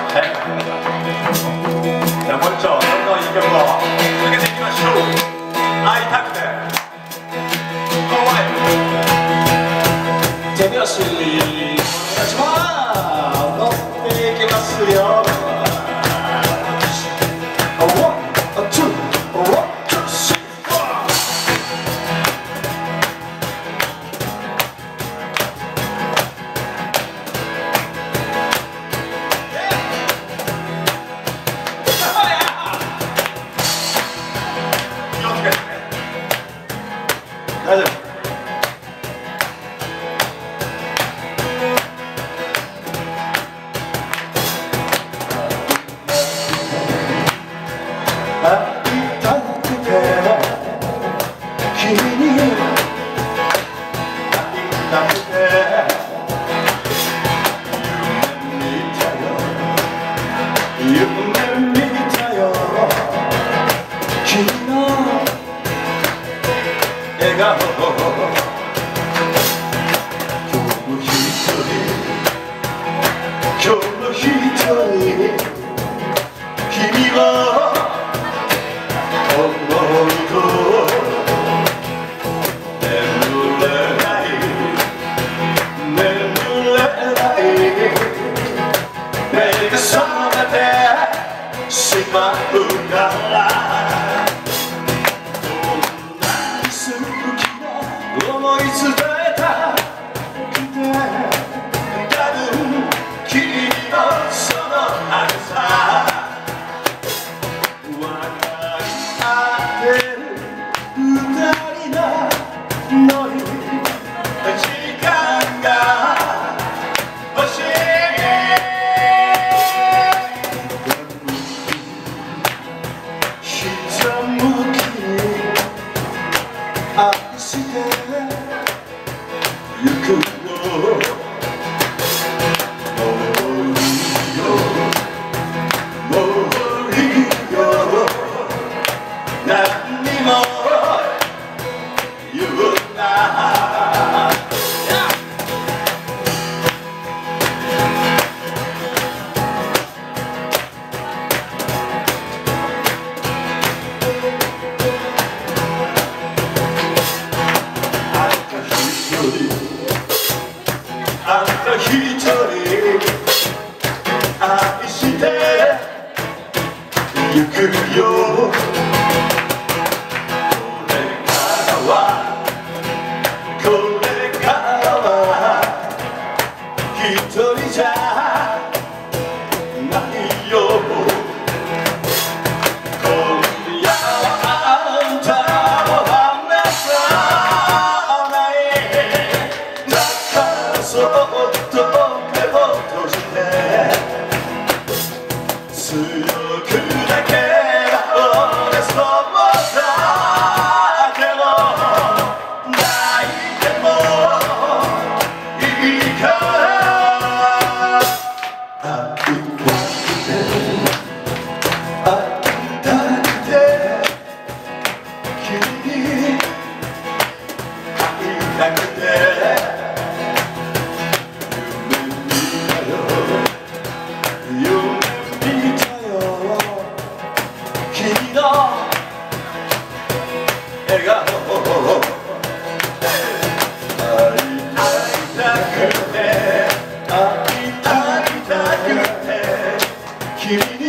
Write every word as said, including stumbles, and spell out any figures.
じゃあもう一丁どんどんいい曲を続けていきましょう。会いたくて怖い手拍子お願いします。乗っていきますよ。大丈夫。会いたくて君に会いたくて夢見たよ君の笑顔。今日の一人君を思うと眠れない眠れない目が覚めてしまうから思い伝えたくて多分君のその明るさ分かり合ってる二人ののに時間が欲しい。ひたむきに愛してゆくよ。もういいよもういいよ何にも言うな。あんた一人愛してゆくよ。これからはこれからは一人じゃないよ。今夜はあんたを離さないだからそっと手を閉じて強くだけが俺そうだけど泣いてもいいから会いたくて会いたくて君に会いたくて君の笑顔会いたくて会いたくて君